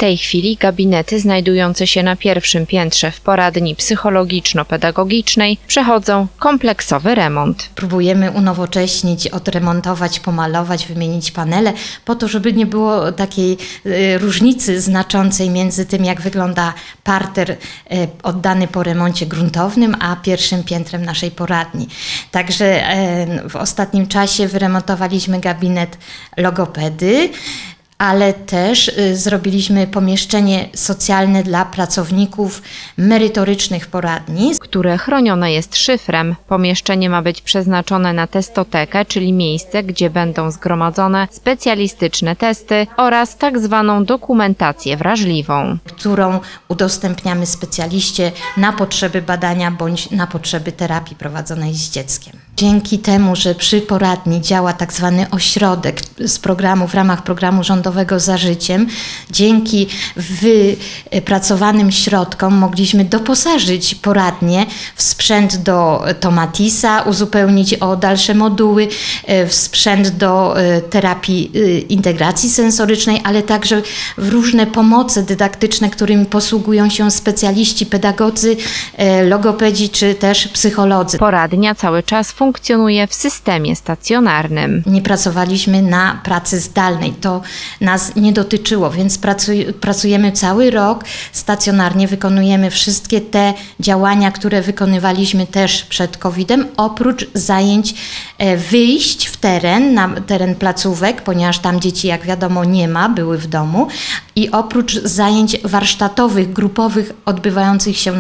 tej chwili gabinety znajdujące się na pierwszym piętrze w poradni psychologiczno-pedagogicznej przechodzą kompleksowy remont. Próbujemy unowocześnić, odremontować, pomalować, wymienić panele, po to, żeby nie było takiej różnicy znaczącej między tym, jak wygląda parter oddany po remoncie gruntownym, a pierwszym piętrem naszej poradni. Także w ostatnim czasie wyremontowaliśmy gabinet logopedy, ale też zrobiliśmy pomieszczenie socjalne dla pracowników merytorycznych poradni, które chronione jest szyfrem. Pomieszczenie ma być przeznaczone na testotekę, czyli miejsce, gdzie będą zgromadzone specjalistyczne testy oraz tak zwaną dokumentację wrażliwą, którą udostępniamy specjaliście na potrzeby badania bądź na potrzeby terapii prowadzonej z dzieckiem. Dzięki temu, że przy poradni działa tak zwany ośrodek w ramach programu rządowego Za Życiem, dzięki wypracowanym środkom mogliśmy doposażyć poradnię w sprzęt do Tomatisa, uzupełnić o dalsze moduły, w sprzęt do terapii integracji sensorycznej, ale także w różne pomoce dydaktyczne, którymi posługują się specjaliści, pedagodzy, logopedzi czy też psycholodzy. Poradnia cały czas funkcjonuje w systemie stacjonarnym. Nie pracowaliśmy na pracy zdalnej, to nas nie dotyczyło, więc pracujemy cały rok stacjonarnie, wykonujemy wszystkie te działania, które wykonywaliśmy też przed COVID-em, oprócz zajęć wyjść w teren, na teren placówek, ponieważ tam dzieci, jak wiadomo, nie ma, były w domu, i oprócz zajęć warsztatowych, grupowych odbywających się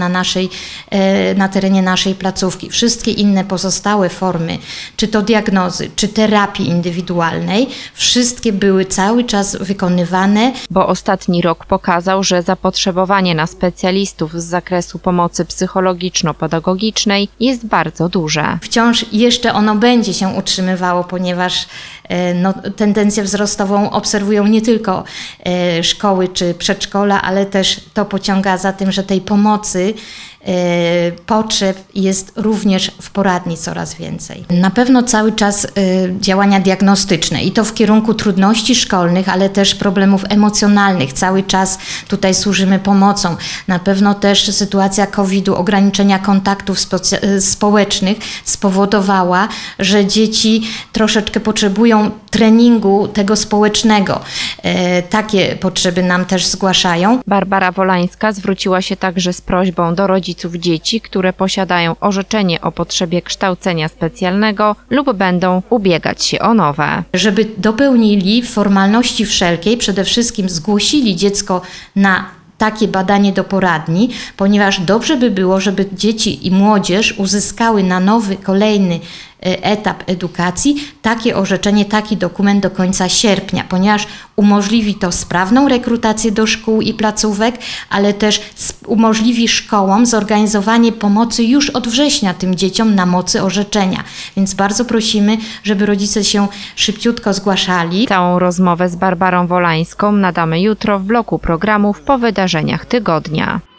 na terenie naszej placówki. Wszystkie inne pozostałe formy, czy to diagnozy, czy terapii indywidualnej, wszystkie były cały czas wykonywane. Bo ostatni rok pokazał, że zapotrzebowanie na specjalistów z zakresu pomocy psychologiczno-pedagogicznej jest bardzo duże. Wciąż jeszcze ono będzie się utrzymywało, ponieważ tendencję wzrostową obserwują nie tylko szkoły czy przedszkola, ale też to pociąga za tym, że tej pomocy, potrzeb jest również w poradni coraz więcej. Na pewno cały czas działania diagnostyczne i to w kierunku trudności szkolnych, ale też problemów emocjonalnych. Cały czas tutaj służymy pomocą. Na pewno też sytuacja COVID-u, ograniczenia kontaktów społecznych spowodowała, że dzieci troszeczkę potrzebują treningu tego społecznego. Takie potrzeby nam też zgłaszają. Barbara Wolańska zwróciła się także z prośbą do rodziców dzieci, które posiadają orzeczenie o potrzebie kształcenia specjalnego lub będą ubiegać się o nowe. Żeby dopełnili formalności wszelkiej, przede wszystkim zgłosili dziecko na takie badanie do poradni, ponieważ dobrze by było, żeby dzieci i młodzież uzyskały na nowy, kolejny etap edukacji takie orzeczenie, taki dokument do końca sierpnia, ponieważ umożliwi to sprawną rekrutację do szkół i placówek, ale też umożliwi szkołom zorganizowanie pomocy już od września tym dzieciom na mocy orzeczenia. Więc bardzo prosimy, żeby rodzice się szybciutko zgłaszali. Całą rozmowę z Barbarą Wolańską nadamy jutro w bloku programów po wydarzeniach tygodnia.